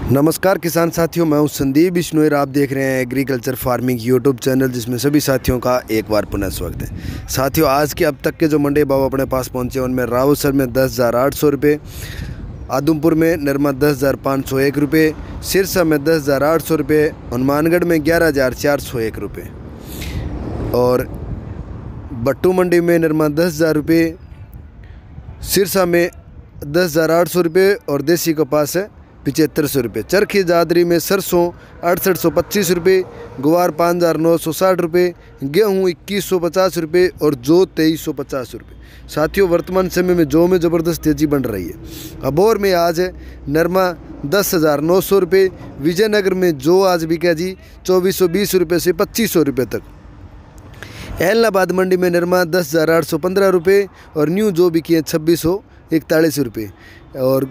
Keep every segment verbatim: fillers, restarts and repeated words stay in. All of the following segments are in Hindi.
नमस्कार किसान साथियों, मैं हूं संदीप बिश्नोई। आप देख रहे हैं एग्रीकल्चर फार्मिंग यूट्यूब चैनल, जिसमें सभी साथियों का एक बार पुनः स्वागत है। साथियों, आज के अब तक के जो मंडी भाव अपने पास पहुंचे उनमें रावतसर में दस हज़ार आठ सौ रुपये, आदमपुर में नरमा दस हज़ार पाँच सौ एक रुपये, सिरसा में दस हज़ार आठ सौ रुपये, हनुमानगढ़ में ग्यारह हज़ार चार सौ एक रुपये और बट्टू मंडी में नरमा दस हज़ार रुपये, सिरसा में दस हज़ार आठ सौ रुपये और देसी कपास है पिचहत्तर सौ रुपये। चरखी जादरी में सरसों अड़सठ सौ पच्चीस रुपये, गुवार पाँच हज़ार नौ सौ साठ रुपये, गेहूँ इक्कीस सौ पचास रुपये और जौ तेईस सौ पचास रुपये। साथियों, वर्तमान समय में जौ में ज़बरदस्त तेज़ी बन रही है। अबोर में आज है नरमा दस हज़ार नौ सौ रुपये, विजयनगर में जौ आज बिका जी चौबीस सौ बीस रुपये से पच्चीस सौ रुपये तक। एलनाबाद मंडी में नरमा दस हज़ार आठ सौ पंद्रह रुपये और न्यू जौ बिकी है छब्बीस सौ इकतालीस रुपये और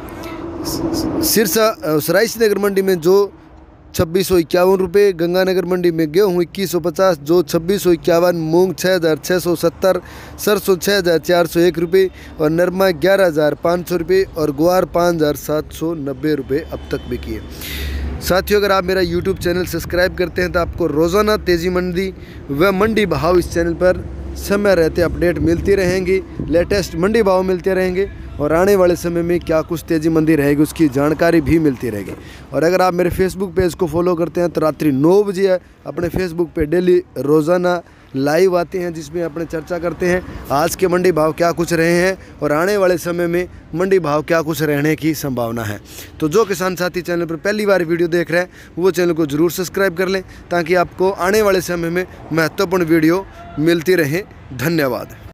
सिरसा सराइसी नगर मंडी में जो छब्बीस सौ इक्यावन रुपये, गंगानगर मंडी में गेहूँ इक्कीस सौ पचास, जो छब्बीस सौ इक्यावन, मूँग छः हज़ार छः सौ सत्तर, सरसों छः हज़ार चार सौ एक रुपये और नरमा ग्यारह हज़ार पाँच सौ रुपये और ग्वार पाँच हज़ार सात सौ नब्बे रुपये अब तक बिकी है। साथियों, अगर आप मेरा यूट्यूब चैनल सब्सक्राइब करते हैं तो आपको रोज़ाना तेज़ी मंडी व मंडी भाव इस चैनल पर समय रहते अपडेट मिलती रहेंगी, लेटेस्ट मंडी भाव मिलते रहेंगे और आने वाले समय में क्या कुछ तेज़ी मंदी रहेगी उसकी जानकारी भी मिलती रहेगी। और अगर आप मेरे फेसबुक पेज को फॉलो करते हैं तो रात्रि नौ बजे अपने फेसबुक पे डेली रोज़ाना लाइव आते हैं, जिसमें अपने चर्चा करते हैं आज के मंडी भाव क्या कुछ रहे हैं और आने वाले समय में मंडी भाव क्या कुछ रहने की संभावना है। तो जो किसान साथी चैनल पर पहली बार वीडियो देख रहे हैं वो चैनल को ज़रूर सब्सक्राइब कर लें, ताकि आपको आने वाले समय में महत्वपूर्ण वीडियो मिलती रहे। धन्यवाद।